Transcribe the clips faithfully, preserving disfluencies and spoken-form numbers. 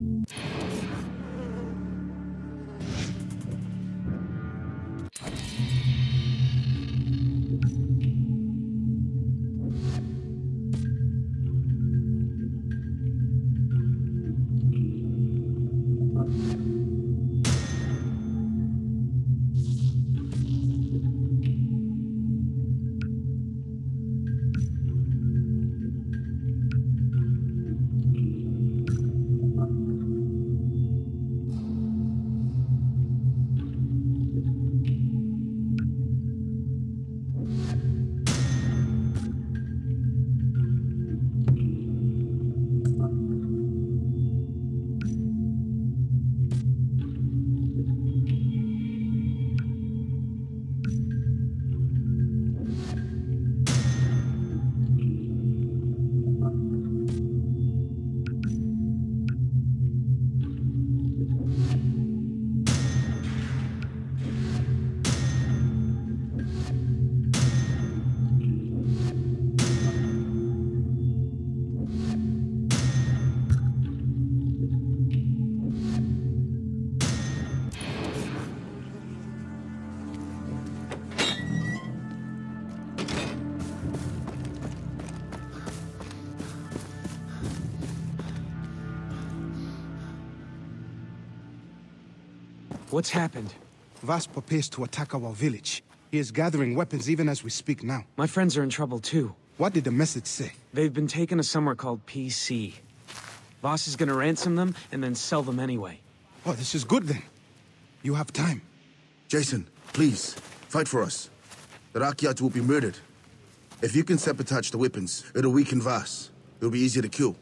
What's happened? Vaas prepares to attack our village. He is gathering weapons even as we speak now. My friends are in trouble too. What did the message say? They've been taken to somewhere called P C. Vaas is gonna ransom them and then sell them anyway. Oh, this is good then. You have time. Jason, please, fight for us. The Rakyat will be murdered. If you can sabotage the weapons, it'll weaken Vaas. It'll be easier to kill.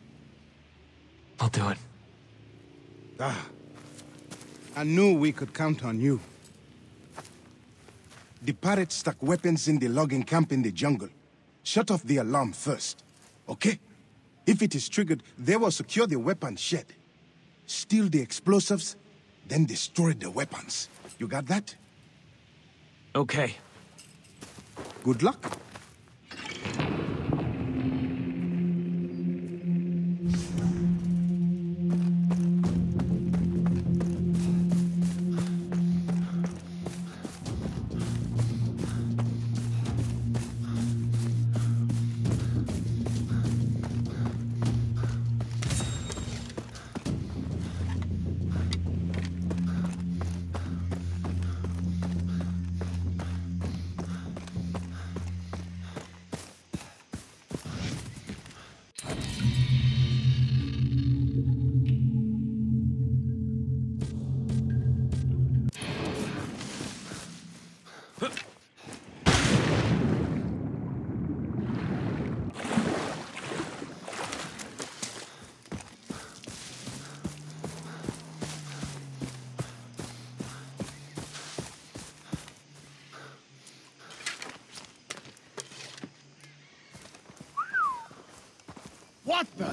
I'll do it. Ah. I knew we could count on you. The pirates stuck weapons in the logging camp in the jungle. Shut off the alarm first, okay? If it is triggered, they will secure the weapon shed. Steal the explosives, then destroy the weapons. You got that? Okay. Good luck. What the?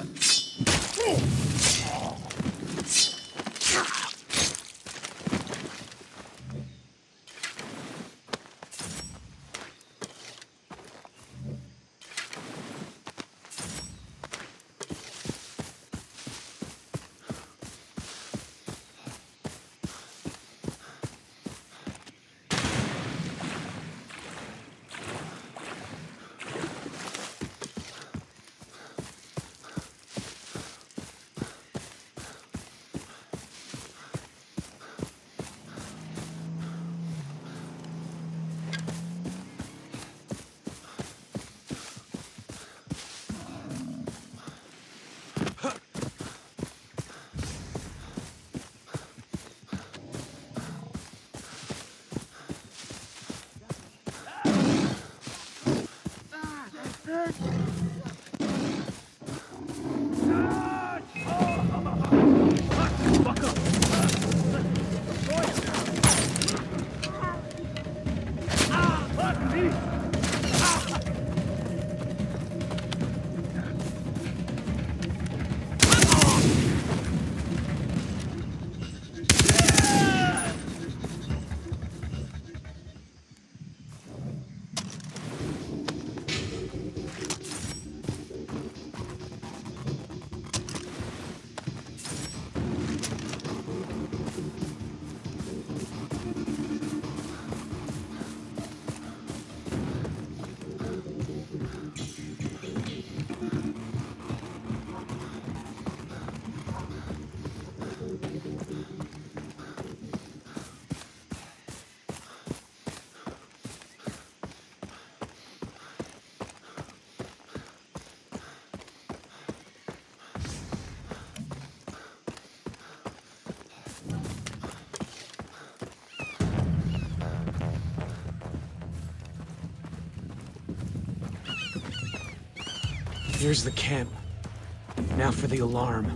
Here's the camp. Now for the alarm.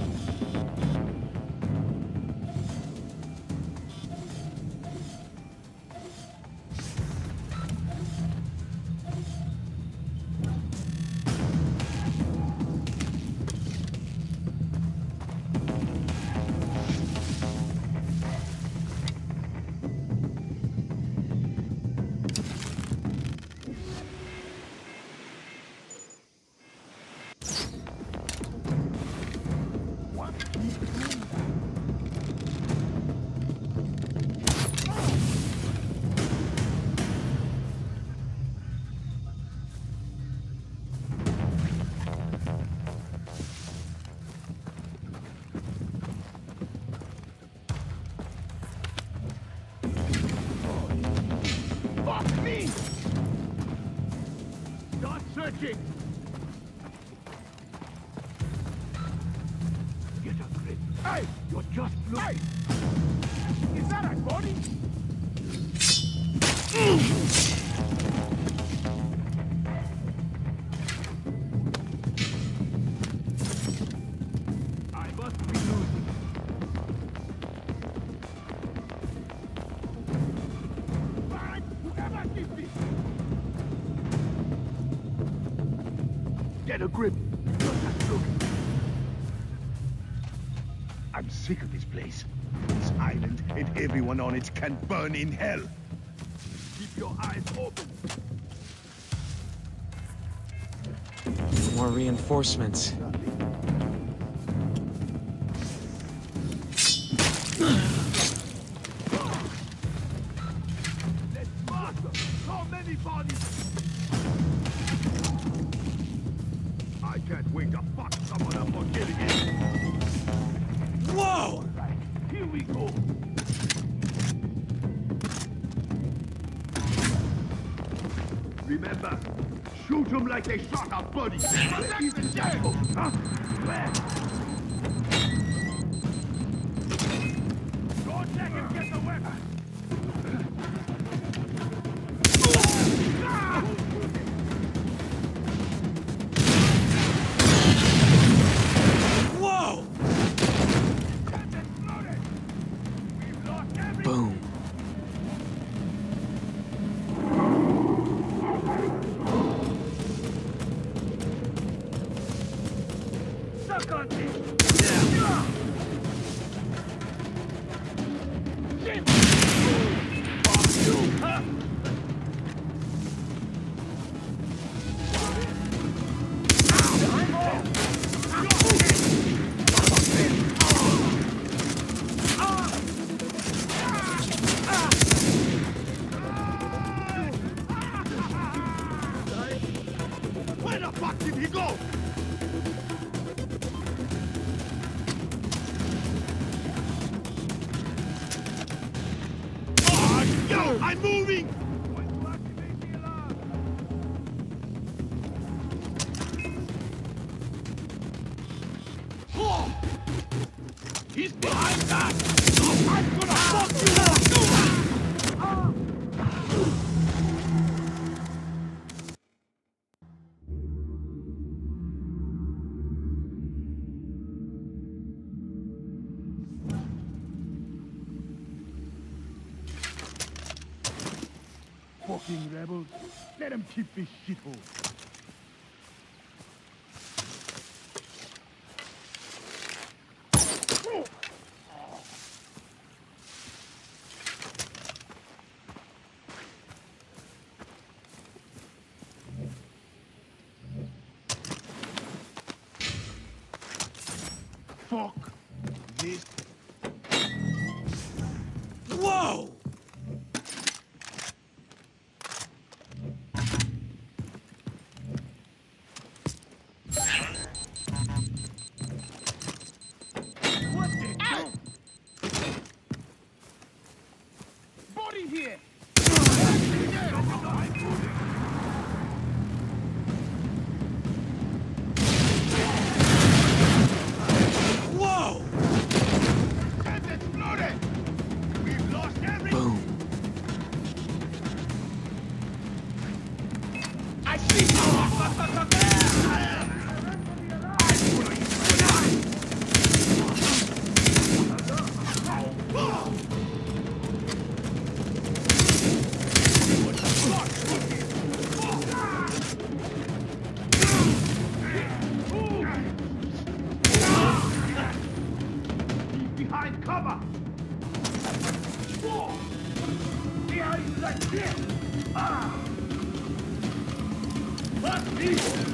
Fuck me! Start searching! Get a grip. Hey! You're just looking. Hey! Is that a body? I must be losing. Get a grip. You're just looking. I'm sick of this place. This island and everyone on it can burn in hell. Keep your eyes open. More reinforcements. Let's master. So many bodies. I can't wait to fuck someone up for killing it. Whoa! All right, here we go. Remember, shoot them like they shot our buddy. Even Jackal, huh? Where? Go check and get the weapon. Whoa! Boom. Suck on this. Shit! Fuck you, huh? Where the fuck did he go? Oh, yo, I'm moving! Oh, he's behind us! I'm gonna fuck you up! Fucking rebels. Let them keep this shithole. Fuck this. Whoa! What the hell? Body here! Whoa! It's exploded! We've lost everything! behind cover! Whoa! Behind like this! Ah! What is?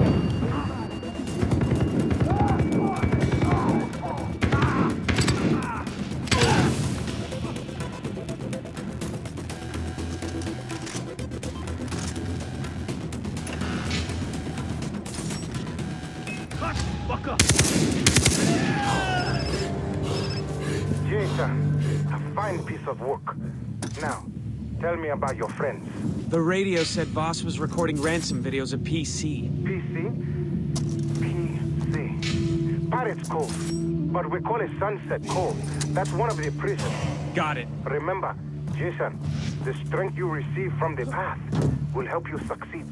Jason, a fine piece of work. Now, tell me about your friends. The radio said Voss was recording ransom videos of P C. P C? P C. Pirates Cove. But we call it Sunset Cove. That's one of the prisons. Got it. Remember, Jason, the strength you receive from the path will help you succeed